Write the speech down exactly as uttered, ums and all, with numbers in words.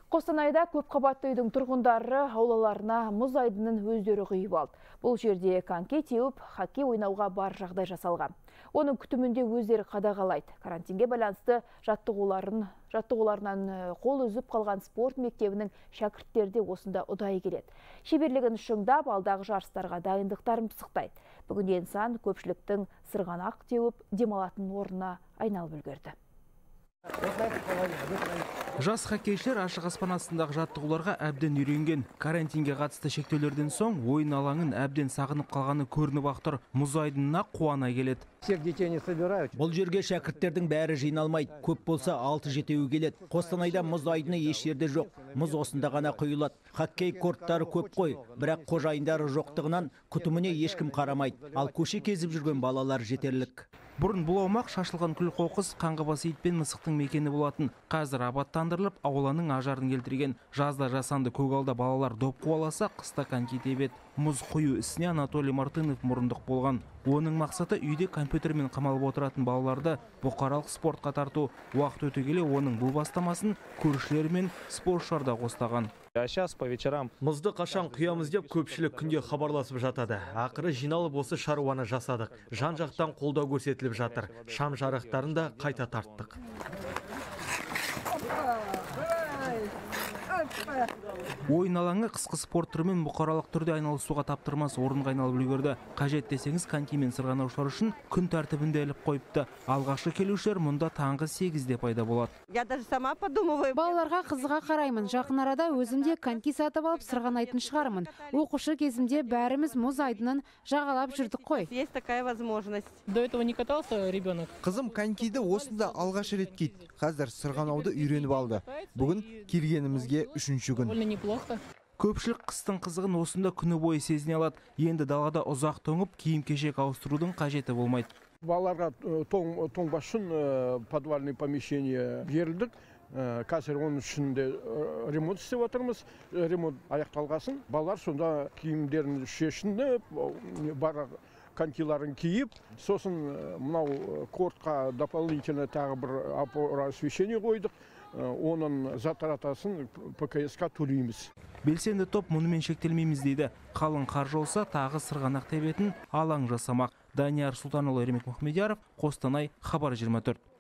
Қостанайда көп қабатты үйдің тұрғындары аулаларына мұз айдынын өздері құйып алды. Бұл жерде коньки теуіп, хоккей ойнауға бар жағдай жасалған. Оның күтімінде өздері қадағалайды. Карантинге байланысты жаттығуларын, жаттығуларынан қол үзіп қалған спорт мектебінің шәкірттері де осында ұдайы келеді. Шеберлігін шыңдап, алдағы жарыстарға дайындықтарын пысықтайды. Бүгінде нысан көпшіліктің сырғанақ теуіп, демалатын орнына айналып үлгерді. Жас хоккейшілер ашық аспан астындағы жаттығуларға әбден үйренген. Карантинге қатысты шектеулерден соң ойын алаңын әбден сағынып қалғаны көрініп ақ тұр. Мұз айдынына қуана келеді. Бұл жерге шәкірттердің бәрі жиналмайды. Көп болса алты жетеуі келеді. Қостанайда мұз айдыны еш жерде жоқ. Мұз осында ғана құйылады. Хоккей корттары көп қой, бірақ қожайындары жоқтығынан күтіміне ешкім қарамайды. Ал көше кезіп жүрген балалар жетерлік. Бұрын бұл аумақ шашылған күл қоқыс, қаңғыбас ит пен мысықтың мекені болатын. Қазір абаттандырылып, ауланың ажарын келтірген. Жазда жасанды көгалда балалар доп қуаласа, қыста коньки тебеді. Мұз құю ісіне Анатолий Мартынов мұрындық болған. Оның мақсаты үйде компьютермен қамалып отыратын балаларды бұқаралық спортқа тарту. Уақыт өте келе оның бұл бастамасын көршілер мен спортшылар да қостаған. Мұзды қашан құямыз деп көпшілік күнде хабарласып жатады. Ақыры жиналып осы шаруаны жасадық. Жан-жақтан қолдау көрсетіліп жатыр. Шам жарықтарын да қайта тарттық. Ойын алаңы қысқы спорт түрімен бұқаралық түрде айналысуға таптырмас орынға айналып үлгерді. Қажет десеңіз коньки мен сырғанаушылар үшін күн тәртібінде іліп қойыпты. Алғашқы келушілер мұнда таңғы сегізде пайда болады. Балаларға қызыға қараймын. Жақын арада өзімде коньки сатып алып сырғанайтын шығармын. Оқушы кезімде бәріміз мұз айдынын жағалап жүрдік қой. До этого не катался ребенок? Қызым конькиді осында алғаш рет кейді. Қазір сырғанауды үйреніп алды. Бүгін келгенімізге үшінші күн. Көпшілік қыстың қызығын осында күні бойы сезіне алады. Енді далада ұзақ тоңып, киім-кешек ауыстырудың қажеті болмайды. Балаларға тоңбас үшін подвальный помещение берілдік. Қазір оның ішінде ремонт істеп отырмыз. Ремонт аяқталғасын, балалар сонда киімдерін шешініп, бар конькиларын киіп, сосын мынау кортқа дополнительно тағы бір опора освещение қойдық. Оның затаратасын пэ ка эс қа төлейміз. Белсенді топ мұнымен шектелмейміз дейді. Қалың қаржы олса тағы сырғанақ тебетін алаң жасамақ. Данияр Сұлтанұлы, Ермек Мұхамедияров, Қостанай, Хабар жиырма төрт.